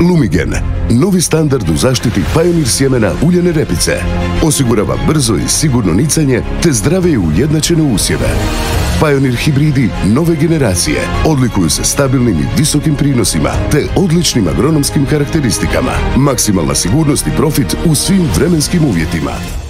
Lumigen, novi standard u zaštiti Pioneer sjemena uljane repice. Osigurava brzo i sigurno nicanje te zdrave i ujednačene usjeve. Pioneer hibridi nove generacije odlikuju se stabilnim i visokim prinosima te odličnim agronomskim karakteristikama. Maksimalna sigurnost i profit u svim vremenskim uvjetima.